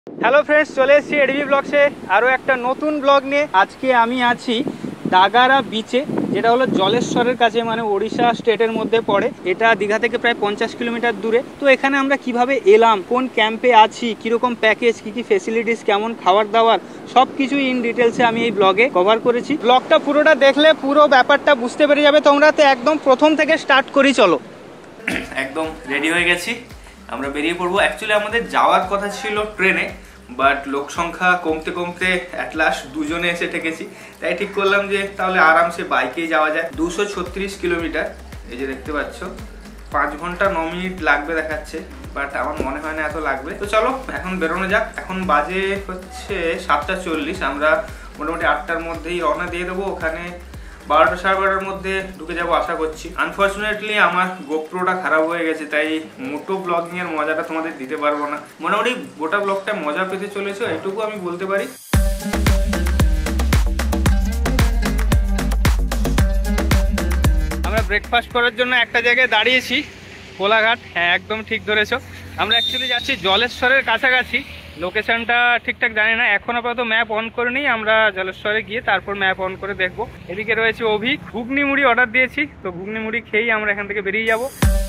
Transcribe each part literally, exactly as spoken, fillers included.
Hello friends, চলে এসেছি ADB ব্লগসে আরও একটা নতুন ব্লগ নিয়ে। আজকে আমি আছি দাগারা বিচে, যেটা হলো জলেশ্বরের কাছে, মানে ওড়িশা স্টেটের মধ্যে পড়ে। এটা দীঘা থেকে প্রায় পঞ্চাশ কিলোমিটার দূরে। তো এখানে আমরা কিভাবে এলাম, কোন ক্যাম্পে আছি, কীরকম প্যাকেজ, কী কী ফেসিলিটিস, কেমন খাবার দাবার, সব কিছুই ইন ডিটেলসে আমি এই ব্লগে কভার করেছি। ব্লগটা পুরোটা দেখলে পুরো ব্যাপারটা বুঝতে পেরে যাবে তোমরা। তো একদম প্রথম থেকে স্টার্ট করি, চলো। একদম রেডি হয়ে গেছি, আমরা বেরিয়ে পড়বো। অ্যাকচুয়ালি আমাদের যাওয়ার কথা ছিল ট্রেনে, বাট লোক সংখ্যা কমতে কমতে অ্যাট লাস্ট দুজনে এসে ঠেকেছি। তাই ঠিক করলাম যে তাহলে আরামসে বাইকেই যাওয়া যায়। দুশো ছত্রিশ কিলোমিটার, এই যে দেখতে পাচ্ছ, পাঁচ ঘন্টা ন মিনিট লাগবে দেখাচ্ছে, বাট আমার মনে হয় না এত লাগবে। তো চলো এখন বেরোনো যাক। এখন বাজে হচ্ছে সাতটা চল্লিশ, আমরা মোটামুটি আটটার মধ্যেই রওনা দিয়ে দেবো। ওখানে বারোটা সাড়ে বারোটার মধ্যে ঢুকে যাবো আশা করছি। আনফর্চুনেটলি আমার গোপ্রোটা খারাপ হয়ে গেছে, তাই মোটো ব্লগিং এর মজাটা তোমাদের দিতে পারবো না। মোটামুটি গোটা ব্লগটা মজা পেতে চলেছো, এটুকু আমি বলতে পারি। আমরা ব্রেকফাস্ট করার জন্য একটা জায়গায় দাঁড়িয়েছি, কোলাঘাট। হ্যাঁ, একদম ঠিক ধরেছো। আমরা অ্যাকচুয়ালি যাচ্ছি জলেশ্বরের কাছাকাছি। লোকেশনটা ঠিকঠাক জানি না, এখন আপাতত ম্যাপ অন করে নিই। আমরা জলেশ্বরে গিয়ে তারপর ম্যাপ অন করে দেখবো। এদিকে রয়েছে অভি, ঘুগনি মুড়ি অর্ডার দিয়েছি, তো ঘুগনি মুড়ি খেয়েই আমরা এখান থেকে বেরিয়ে যাব।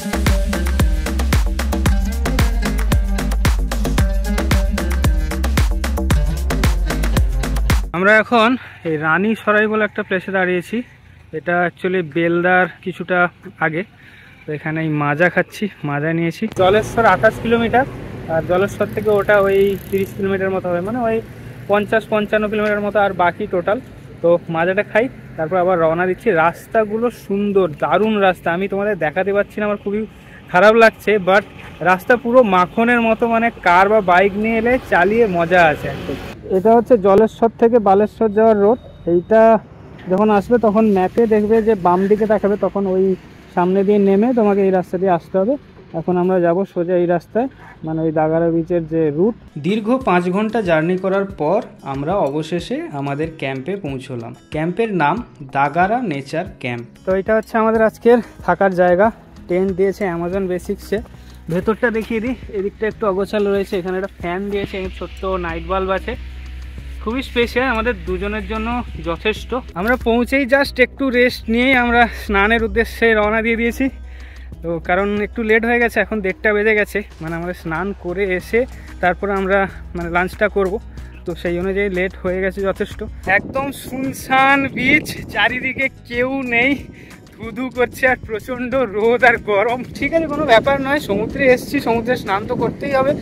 আমরা এখন এই রানী সরাই বলে একটা প্লেসে দাঁড়িয়েছি। এটা অ্যাকচুয়ালি বেলদার কিছুটা আগে। তো এখানে এই মাজা খাচ্ছি, মাজা নিয়েছি। জলেশ্বর আঠাশ কিলোমিটার, আর জলেশ্বর থেকে ওটা ওই তিরিশ কিলোমিটার মতো হবে, মানে ওই পঞ্চাশ পঞ্চান্ন কিলোমিটার মতো, আর বাকি টোটাল। তো মাজাটা খাই, তারপর আবার রওনা দিচ্ছি। রাস্তাগুলো সুন্দর, দারুণ রাস্তা। আমি তোমাদের দেখাতে পারছি না, আমার খুবই খারাপ লাগছে, বাট রাস্তা পুরো মাখনের মতো, মানে কার বা বাইক নিয়ে এলে চালিয়ে মজা আছে একদম। এটা হচ্ছে জলেশ্বর থেকে বালেশ্বর যাওয়ার রোড। এইটা যখন আসবে তখন ম্যাপে দেখবে যে বাম দিকে দেখাবে, তখন ওই সামনে দিয়ে নেমে তোমাকে এই রাস্তা দিয়ে আসতে হবে। এখন আমরা যাব সোজা এই রাস্তায়, মানে ওই দাগারা বিচের যে রুট। দীর্ঘ পাঁচ ঘন্টা জার্নি করার পর আমরা অবশেষে আমাদের ক্যাম্পে পৌঁছলাম। ক্যাম্পের নাম দাগারা নেচার ক্যাম্প। তো এটা হচ্ছে আমাদের আজকের থাকার জায়গা। টেন্ট দিয়েছে অ্যামাজন বেসিক্সে। ভেতরটা দেখিয়ে দিই, এদিকটা একটু অগোছালো রয়েছে। এখানে একটা ফ্যান দিয়েছে, ছোট্ট নাইট বাল্ব আছে। খুবই স্পেশাল, আমাদের দুজনের জন্য যথেষ্ট। আমরা পৌঁছেই জাস্ট একটু রেস্ট নিয়েই আমরা স্নানের উদ্দেশ্যে রওনা দিয়ে দিয়েছি। তো কারণ একটু লেট হয়ে গেছে, এখন দেড়টা বেজে গেছে, মানে আমরা স্নান করে এসে তারপরে আমরা মানে লাঞ্চটা করব। তো সেই অনুযায়ী লেট হয়ে গেছে যথেষ্ট। একদম শুনশান বিচ, চারিদিকে কেউ নেই, ধুধু করছে আর প্রচণ্ড রোদ আর গরম। ঠিক আছে, কোনো ব্যাপার নয়, সমুদ্রে এসছি, সমুদ্রে স্নান তো করতেই হবে।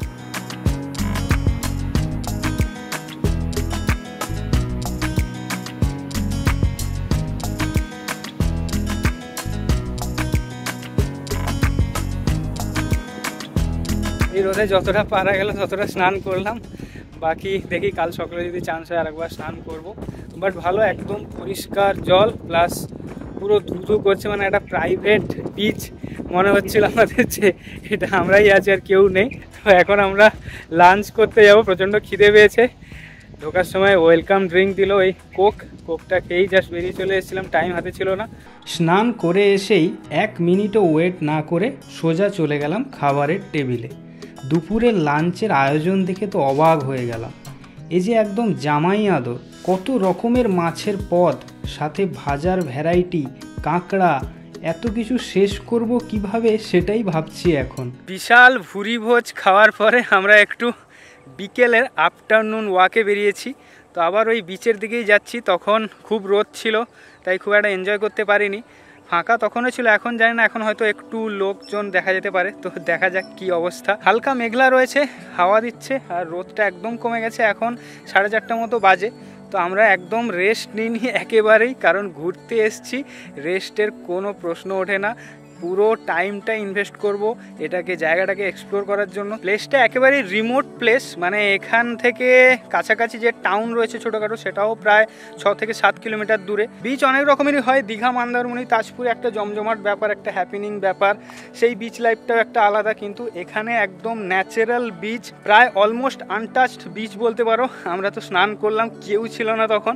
এই রোদে যতটা পারা গেল ততটা স্নান করলাম, বাকি দেখি কাল সকালে যদি চান্স হয় আরেকবার স্নান করব। বাট ভালো, একদম পরিষ্কার জল, প্লাস পুরো ধুধু করছে, মানে একটা প্রাইভেট বিচ মনে হচ্ছিল আমাদের যে এটা আমরাই আছি আর কেউ নেই। তো এখন আমরা লাঞ্চ করতে যাব, প্রচণ্ড খিদে পেয়েছে। ঢোকার সময় ওয়েলকাম ড্রিঙ্ক দিল, এই কোক। কোকটা খেয়েই জাস্ট বেরিয়ে চলে এসেছিলাম, টাইম হাতে ছিল না। স্নান করে এসেই এক মিনিটও ওয়েট না করে সোজা চলে গেলাম খাবারের টেবিলে। দুপুরের লাঞ্চের আয়োজন দেখে তো অবাক হয়ে গেলাম। এই যে একদম জামাই আদর, কত রকমের মাছের পদ, সাথে ভাজার ভ্যারাইটি, কাঁকড়া, এত কিছু শেষ করব কিভাবে সেটাই ভাবছি এখন। বিশাল ভুরি ভোজ খাওয়ার পরে আমরা একটু বিকেলের আফটারনুন ওয়াকে বেরিয়েছি। তো আবার ওই বিচের দিকেই যাচ্ছি। তখন খুব রোদ ছিল, তাই খুব একটা এনজয় করতে পারিনি। ফাঁকা তখনও ছিল, এখন জানি না, এখন হয়তো একটু লোকজন দেখা যেতে পারে। তো দেখা যাক কি অবস্থা। হালকা মেঘলা রয়েছে, হাওয়া দিচ্ছে, আর রোদটা একদম কমে গেছে। এখন সাড়ে চারটার মতো বাজে। তো আমরা একদম রেস্ট নিইনি একেবারেই, কারণ ঘুরতে এসছি, রেস্টের কোনো প্রশ্ন ওঠে না। পুরো টাইমটা ইনভেস্ট করব এটাকে, জায়গাটাকে এক্সপ্লোর করার জন্য। প্লেসটা একেবারেই রিমোট প্লেস, মানে এখান থেকে কাছাকাছি যে টাউন রয়েছে ছোটোখাটো, সেটাও প্রায় ছ থেকে সাত কিলোমিটার দূরে। বিচ অনেক রকমেরই হয়, দীঘা, মন্দারমণি, তাজপুরে একটা জমজমাট ব্যাপার, একটা হ্যাপেনিং ব্যাপার, সেই বিচ লাইফটাও একটা আলাদা। কিন্তু এখানে একদম ন্যাচারাল বিচ, প্রায় অলমোস্ট আনটাচড বিচ বলতে পারো। আমরা তো স্নান করলাম, কেউ ছিল না তখন।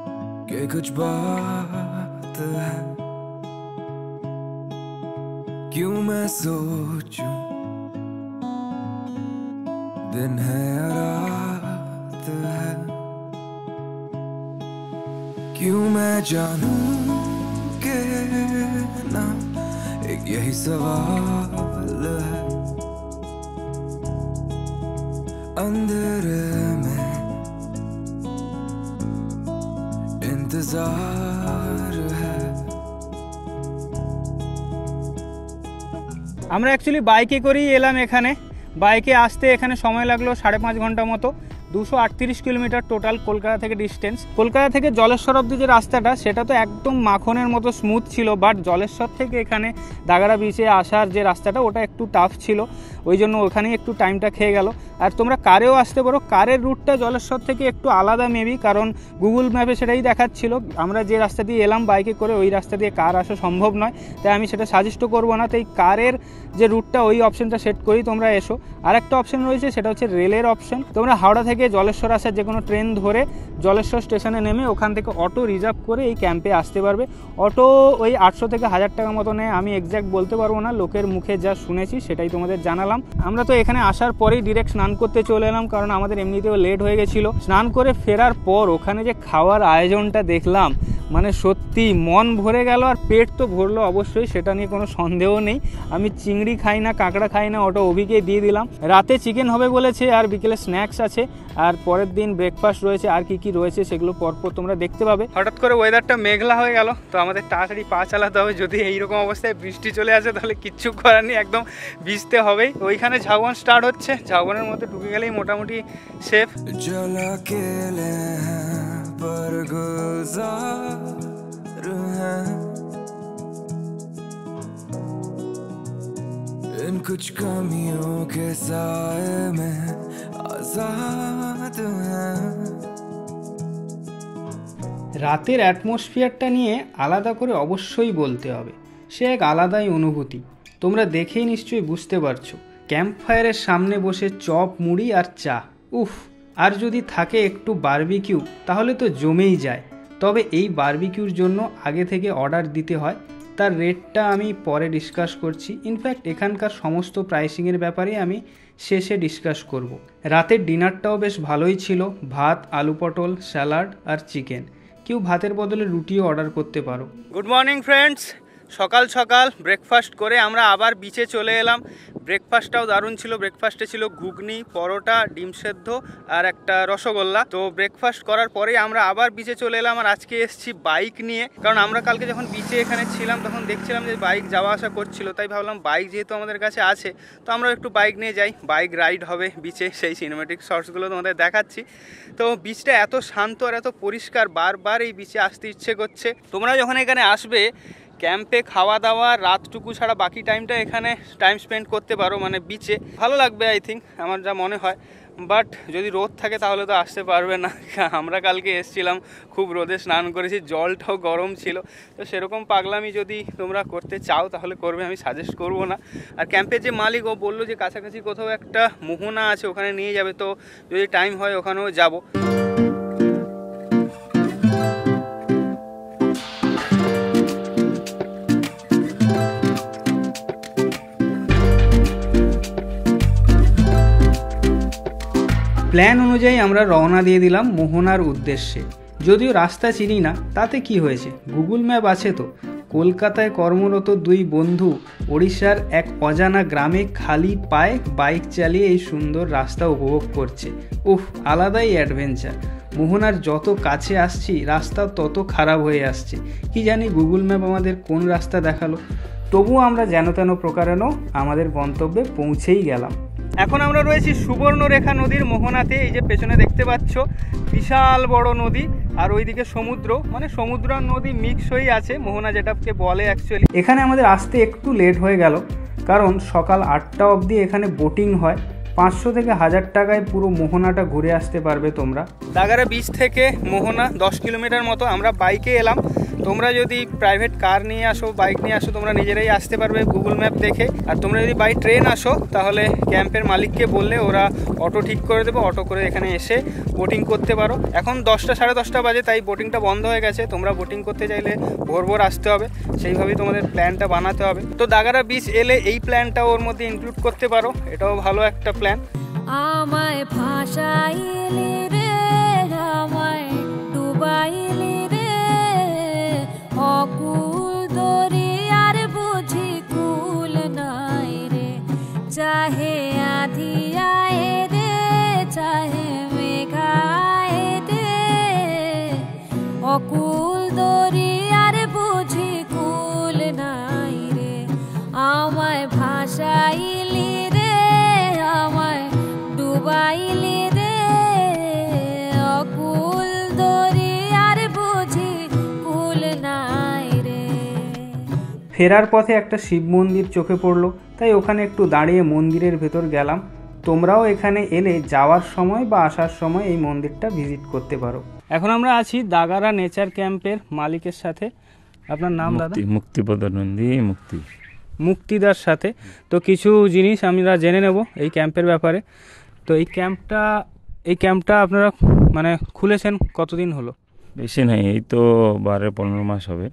कि कुछ बात है क्यों मैं सोचूं दिन है रात है, क्यों मैं जानूं के ना एक यही सवाल है। अंधेरे में इंतजार है। আমরা অ্যাকচুয়ালি বাইকে করেই এলাম এখানে। বাইকে আসতে এখানে সময় লাগলো সাড়ে পাঁচ ঘন্টা মতো। দুশো আটত্রিশ কিলোমিটার টোটাল কলকাতা থেকে ডিস্টেন্স। কলকাতা থেকে জলেশ্বর অব্দি যে রাস্তাটা সেটা তো একদম মাখনের মতো স্মুথ ছিল, বাট জলেশ্বর থেকে এখানে দাগাড়া বিচে আসার যে রাস্তাটা ওটা একটু টাফ ছিল, ওই জন্য ওখানেই একটু টাইমটা খেয়ে গেল। আর তোমরা কারেও আসতে পারো, কারের রুটটা জলেশ্বর থেকে একটু আলাদা মেবি, কারণ গুগল ম্যাপে সেটাই দেখাচ্ছিল। আমরা যে রাস্তা দিয়ে এলাম বাইকে করে ওই রাস্তা দিয়ে কার আসা সম্ভব নয়, তাই আমি সেটা সাজেস্টও করবো না। তাই কারের যে রুটটা ওই অপশনটা সেট করি তোমরা এসো। আর একটা অপশন রয়েছে সেটা হচ্ছে রেলের অপশন। তোমরা হাওড়া থেকে জলেশ্বর আসার যে কোনো ট্রেন ধরে জলেশ্বর স্টেশনে নেমে ওখান থেকে অটো রিজার্ভ করে এই ক্যাম্পে আসতে পারবে। অটো ওই আটশো থেকে হাজার টাকা মতো নেয়, আমি এক্স্যাক্ট বলতে পারবো না, লোকের মুখে যা শুনেছি সেটাই তোমাদের জানালাম। আমরা তো এখানে আসার পরেই ডিরেক্ট স্নান করতে চলে এলাম, কারণ আমাদের এমনিতেও লেট হয়ে গেছিলো। স্নান করে ফেরার পর ওখানে যে খাওয়ার আয়োজনটা দেখলাম, মানে সত্যি মন ভরে গেল। আর পেট তো ভরলো অবশ্যই, সেটা নিয়ে কোনো সন্দেহ নেই। আমি চিংড়ি খাই না, কাঁকড়া খাই না, ওটা অভিকে দিয়ে দিলাম। রাতে চিকেন হবে বলেছে, আর বিকেলে স্ন্যাক্স আছে, আর পরের দিন ব্রেকফাস্ট রয়েছে, আর কি কি রয়েছে সেগুলো পরপর তোমরা দেখতে পাবে। হঠাৎ করে ওয়েদারটা মেঘলা হয়ে গেল, তো আমাদের তাড়াতাড়ি পা চালাতে হবে। যদি এইরকম অবস্থায় বৃষ্টি চলে আসে তাহলে কিচ্ছু করার নেই, একদম ভিজতে হবেই। ওইখানে ঝাউবন স্টার্ট হচ্ছে, ঝাউবনের মধ্যে ঢুকে গেলেই মোটামুটি সেফ। इन कुछ कमियों के साए में आजाद हैं। রাতের অ্যাটমসফিয়ারটা নিয়ে আলাদা করে অবশ্যই বলতে হবে, সে এক আলাদাই অনুভূতি। তোমরা দেখেই নিশ্চয়ই বুঝতে পারছো। ক্যাম্প ফায়ারের সামনে বসে চপ মুড়ি আর চা, উফ, আর যদি থাকে একটু বারবিকিউ তাহলে তো জমেই যায়। তবে এই বারবিকিউর জন্য আগে থেকে অর্ডার দিতে হয়, তার রেটটা আমি পরে ডিসকাস করছি। ইনফ্যাক্ট এখানকার সমস্ত প্রাইসিংয়ের ব্যাপারে আমি শেষে ডিসকাস করব। রাতের ডিনারটাও বেশ ভালোই ছিল, ভাত, আলু পটল, স্যালাড আর চিকেন। কেউ ভাতের বদলে রুটিও অর্ডার করতে পারো। গুড মর্নিং ফ্রেন্ডস, সকাল সকাল ব্রেকফাস্ট করে আমরা আবার বিচে চলে এলাম। ব্রেকফাস্টটাও দারুণ ছিল। ব্রেকফাস্টে ছিল ঘুগনি, পরোটা, ডিম সেদ্ধ আর একটা রসগোল্লা। তো ব্রেকফাস্ট করার পরেই আমরা আবার বিচে চলে এলাম। আর আজকে এসেছি বাইক নিয়ে, কারণ আমরা কালকে যখন বিচে এখানে ছিলাম তখন দেখছিলাম যে বাইক যাওয়া আসা করছিল, তাই ভাবলাম বাইক যেহেতু আমাদের কাছে আছে তো আমরা একটু বাইক নিয়ে যাই, বাইক রাইড হবে বিচে, সেই সিনেমেটিক শর্টসগুলো তোমাদের দেখাচ্ছি। তো বিচটা এত শান্ত আর এত পরিষ্কার, বারবার এই বিচে আসতে ইচ্ছে করছে। তোমরা যখন এখানে আসবে ক্যাম্পে খাওয়া দাওয়া রাতটুকু ছাড়া বাকি টাইমটা এখানে টাইম স্পেন্ড করতে পারো, মানে বিচে ভালো লাগবে আই থিঙ্ক, আমার যা মনে হয়। বাট যদি রোদ থাকে তাহলে তো আসতে পারবে না। আমরা কালকে এসেছিলাম, খুব রোদে স্নান করেছি, জলটাও গরম ছিল। তো সেরকম পাগলামি যদি তোমরা করতে চাও তাহলে করবে, আমি সাজেস্ট করবো না। আর ক্যাম্পের যে মালিক ও বললো যে কাছাকাছি কোথাও একটা মোহনা আছে, ওখানে নিয়ে যাবে, তো যদি টাইম হয় ওখানেও যাবো। প্ল্যান অনুযায়ী আমরা রওনা দিয়ে দিলাম মোহনার উদ্দেশ্যে। যদিও রাস্তা চিনি না, তাতে কি হয়েছে, গুগল ম্যাপ আছে তো। কলকাতায় কর্মরত দুই বন্ধু ওড়িশার এক অজানা গ্রামে খালি পায়ে বাইক চালিয়ে এই সুন্দর রাস্তা উপভোগ করছে। উফ, আলাদাই অ্যাডভেঞ্চার। মোহনার যত কাছে আসছি রাস্তা তত খারাপ হয়ে আসছে। কি জানি গুগল ম্যাপ আমাদের কোন রাস্তা দেখালো, তবুও আমরা যেন তেন প্রকারেণ আমাদের গন্তব্যে পৌঁছেই গেলাম। এখন আমরা রয়েছি সুবর্ণরেখা নদীর মোহনাতে। এই যে পেছনে দেখতে পাচ্ছ বিশাল বড় নদী, আর ওইদিকে সমুদ্র, মানে সমুদ্র আর নদী মিক্স হয়েই আছে মোহনা যেটাকে বলে অ্যাকচুয়ালি। এখানে আমাদের আসতে একটু লেট হয়ে গেল, কারণ সকাল আটটা অবধি এখানে বোটিং হয়। পাঁচশো থেকে হাজার টাকায় পুরো মোহনাটা ঘুরে আসতে পারবে তোমরা। দাগাড়া বিচ থেকে মোহনা দশ কিলোমিটার মতো। আমরা বাইকে এলাম, তোমরা যদি প্রাইভেট কার নিয়ে আসো, বাইক নিয়ে আসো, তোমরা নিজেরাই আসতে পারবে গুগল ম্যাপ দেখে। আর তোমরা যদি বাই ট্রেন আসো তাহলে ক্যাম্পের মালিককে বললে ওরা অটো ঠিক করে দেবে, অটো করে এখানে এসে বোটিং করতে পারো। এখন দশটা সাড়ে দশটা বাজে, তাই বোটিংটা বন্ধ হয়ে গেছে। তোমরা বোটিং করতে চাইলে ভোর ভোর আসতে হবে, সেইভাবেই তোমাদের প্ল্যানটা বানাতে হবে। তো দাগারা বিচ এলে এই প্ল্যানটা ওর মধ্যে ইনক্লুড করতে পারো, এটাও ভালো একটা প্ল্যান। আমায় ভাষাইলি রে, আমায় ডুবাইলি রে, অকুল দরিয়ার বুঝি কুল নাই রে, চাহে আধিয়ায় রে, চাহে মেঘায় রে, অকুল দরিয়ার বুঝি কুল নাই রে, আমায় ভাষাইলি রে, আমায় ডুবাইলি রে, অকুল দরিয়ার বুঝি কুল নাই রে। ফেরার পথে একটা শিব মন্দির চোখে পড়লো, তাই ওখানে একটু দাঁড়িয়ে মন্দিরের ভেতর গেলাম। তোমরাও এখানে এলে যাওয়ার সময় বা আসার সময় এই মন্দিরটা ভিজিট করতে পারো। এখন আমরা আছি দাগারা নেচার ক্যাম্পের মালিকের সাথে। আপনার নাম দাদা? মুক্তিপদ নন্দী মুক্তি মুক্তিদার সাথে। তো কিছু জিনিস আমরা জেনে নেব এই ক্যাম্পের ব্যাপারে। তো এই ক্যাম্পটা এই ক্যাম্পটা আপনারা মানে খুলেছেন কতদিন হলো? বেশি নাই, এই তো বারো পনেরো মাস হবে।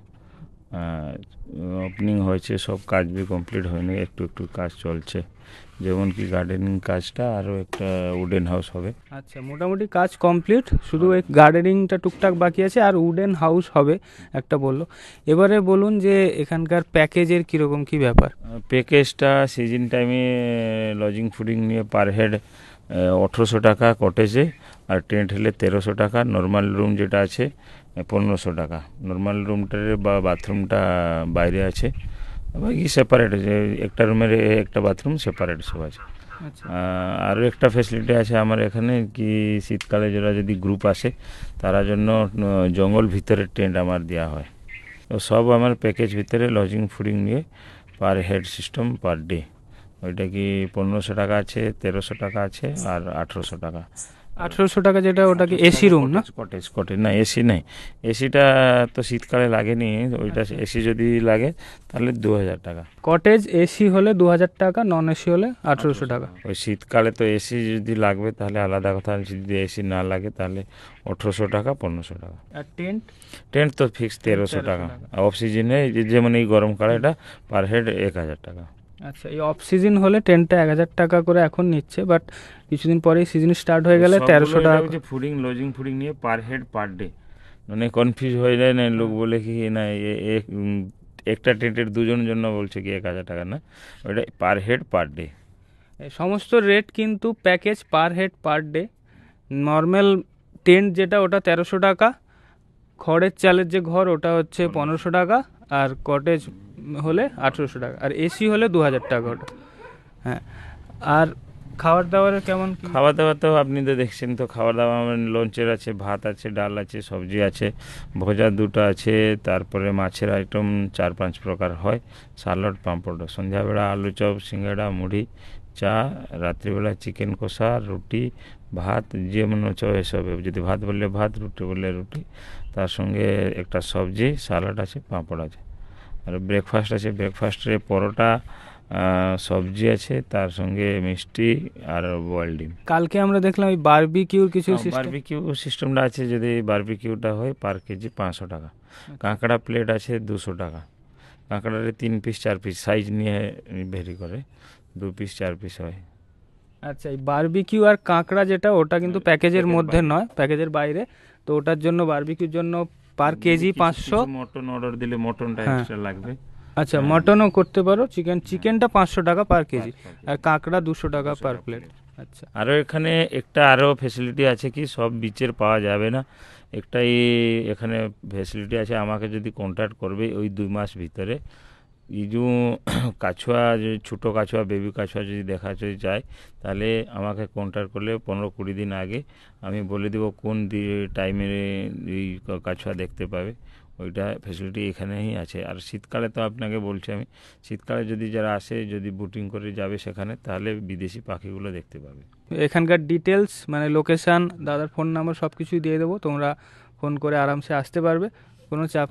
ওপেনিং হয়েছে, সব কাজ বি কমপ্লিট হয়নি, একটু একটু কাজ চলছে, যেমন কি গার্ডেনিং কাজটা, আরও একটা উডেন হাউস হবে। আচ্ছা, মোটামুটি কাজ কমপ্লিট, শুধু এই গার্ডেনিংটা টুকটাক বাকি আছে, আর উডেন হাউস হবে একটা বললো। এবারে বলুন যে এখানকার প্যাকেজের কীরকম কী ব্যাপার? প্যাকেজটা সিজন টাইমে লজিং ফুডিং নিয়ে পার হেড আঠেরোশো টাকা কটেজে, আর টেন্ট হলে তেরোশো টাকা। নর্মাল রুম যেটা আছে পনেরোশো টাকা। নর্মাল রুমটার বা বাথরুমটা বাইরে আছে, বাকি সেপারেট আছে, একটা রুমের একটা বাথরুম সেপারেট সব আছে। আরও একটা ফ্যাসিলিটি আছে আমার এখানে কি, শীতকালে যারা যদি গ্রুপ আসে তারা জন্য জঙ্গল ভিতরে টেন্ট আমার দেওয়া হয়। তো সব আমার প্যাকেজ ভিতরে লজিং ফুডিং নিয়ে per head system per day, ওইটা কি পনেরোশো টাকা আছে, তেরোশো টাকা আছে, আর আঠেরোশো টাকা। আঠেরোশো টাকা যেটা, ওটা কি এসি রুম না? কটেজ কটেজ না, এসি নাই। এসিটা তো শীতকালে লাগেনি, ওইটা এসি যদি লাগে তাহলে দু হাজার টাকা। কটেজ এসি হলে দু হাজার টাকা, নন এসি হলে আঠেরোশো টাকা। ওই শীতকালে তো এসি যদি লাগবে তাহলে আলাদা কথা, যদি এসি না লাগে তাহলে আঠেরোশো টাকা, পনেরোশো টাকা। আর টেন্ট? টেন্ট তো ফিক্স তেরোশো টাকা। অফ সিজনে যেমন এই গরমকালে এটা পার হেড এক হাজার টাকা। আচ্ছা, এই অফ সিজন হলে টেন্টটা এক হাজার টাকা করে এখন নিচ্ছে, বাট কিছুদিন পরেই সিজন স্টার্ট হয়ে গেলে তেরোশো টাকা। ফুডিং লজিং ফুডিং নিয়ে পার হেড পার ডে, মানে কনফিউজ হয়ে যায় না, লোক বলে কি না একটা টেন্টের দুজনের জন্য বলছে কি এক হাজার টাকা, না, ওইটা পার হেড পার ডে। সমস্ত রেট কিন্তু package per head per day. Normal tent যেটা ওটা তেরোশো টাকা, খড়ের চালের যে ঘর ওটা হচ্ছে পনেরোশো টাকা, আর কটেজ হলে আঠেরোশো টাকা, আর এসি হলে দু হাজার টাকা ওটা। হ্যাঁ, আর খাবার দাবারের কেমন? খাওয়া দাওয়া তো আপনি তো দেখছেন, তো খাওয়া দাওয়া আমার লঞ্চের আছে, ভাত আছে, ডাল আছে, সবজি আছে, ভজা দুটো আছে, তারপরে মাছের আইটেম চার পাঁচ প্রকার হয়, সালাড, পাঁপড়। সন্ধ্যাবেলা আলু চপ, সিঙ্গাড়া, মুড়ি, চা, রাত্রিবেলা চিকেন কষা, রুটি, ভাত, যেমন চপ এসব। যদি ভাত বললে ভাত, রুটি বললে রুটি, তার সঙ্গে একটা সবজি, সালাড আছে, পাঁপড় আছে। আর ব্রেকফাস্ট আছে, ব্রেকফাস্টে পরোটা, সবজি আছে, তার সঙ্গে মিষ্টি আর বয়েল ডিম। কালকে আমরা দেখলাম ওই বারবিকিউর কিছু বারবিকিউ সিস্টেমটা আছে, যদি বারবিকিউটা হয় পার কেজি পাঁচশো টাকা। কাঁকড়া প্লেট আছে দুশো টাকা। কাঁকড়ার তিন পিস চার পিস সাইজ নিয়ে ভেরি করে, দু পিস চার পিস হয়। আচ্ছা, এই বারবিকিউ আর কাঁকড়া যেটা, ওটা কিন্তু প্যাকেজের মধ্যে নয়, প্যাকেজের বাইরে। তো ওটার জন্য বারবিকিউর জন্য পার কেজি পাঁচশো। মটন অর্ডার দিলে মটনটা এক্সট্রা লাগবে। আচ্ছা, মটনও করতে পারো। চিকেন চিকেনটা পাঁচশো টাকা পার কেজি, আর কাঁকড়া দুশো টাকা পার প্লেট। আচ্ছা, আরও এখানে একটা আরও ফ্যাসিলিটি আছে কি, সব বিচের পাওয়া যাবে না, একটাই এখানে ফ্যাসিলিটি আছে। আমাকে যদি কন্ট্যাক্ট করবে ওই দুই মাস ভিতরে, এই যে কাছুয়া, যে ছোটো কাছুয়া, বেবি কাছুয়া যদি দেখা যদি যায়, তাহলে আমাকে কন্ট্যাক্ট করলে পনেরো কুড়ি দিন আগে আমি বলে দেবো কোন টাইমে এই কাছুয়া দেখতে পাবে। ওইটা ফ্যাসিলিটি এখানেই আছে। আর শীতকালে তো আপনাকে বলছি আমি, শীতকালে যদি যারা আসে, যদি বুকিং করে যাবে সেখানে, তাহলে বিদেশি পাখিগুলো দেখতে পাবে। এখানকার ডিটেলস মানে লোকেশান, দাদার ফোন নাম্বার সব কিছুই দিয়ে দেবো, তোমরা ফোন করে আরামসে আসতে পারবে, কোনো চাপ নেই।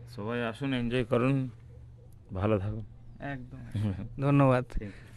সবাই আসুন, এনজয় করুন, ভালো থাকুন। একদম ধন্যবাদ।